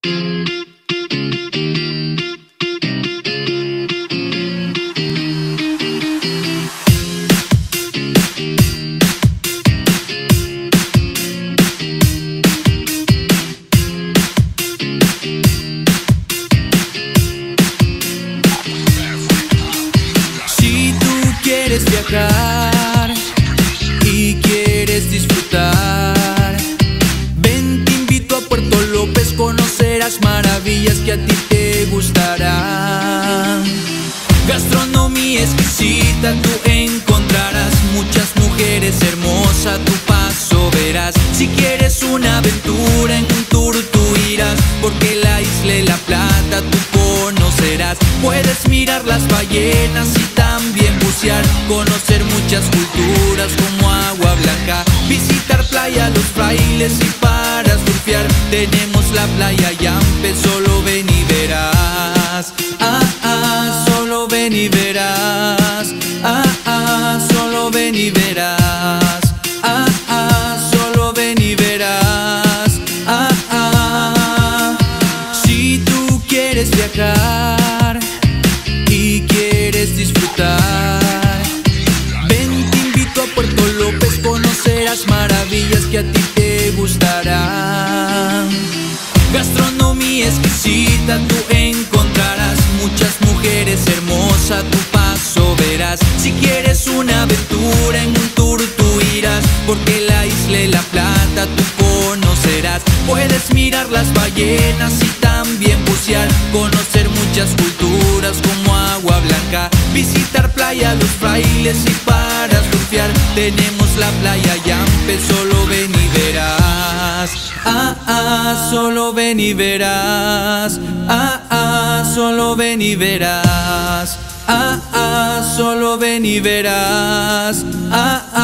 Si tú quieres viajar y quieres disfrutar, ven, te invito a Puerto López, conocerás maravillas que a ti te gustarán. Gastronomía exquisita tú encontrarás, muchas mujeres hermosas a tu paso verás. Si quieres una aventura en un tour tú irás, porque la isla de La Plata tú conocerás. Puedes mirar las ballenas y también bucear, conocer muchas culturas como Agua Blanca, visitar playa Los Frailes y para surfear tenemos la playa Yampe. Solo ven y verás, solo ven y verás, solo ven y verás, solo ven y verás, Si tú quieres viajar y quieres disfrutar, ven, te invito a Puerto López, conocerás maravillas que a ti te gustarán. Gastronomía exquisita tú encontrarás, muchas mujeres hermosas a tu paso verás. Si quieres una aventura en un tour tú irás, porque la isla de La Plata tú conocerás. Puedes mirar las ballenas y también bucear, conocer muchas culturas como Agua Blanca, visitar playa Los Frailes y para surfear tenemos la playa Yampe. Solo ven y verás, solo ven y verás, solo ven y verás, solo ven y verás,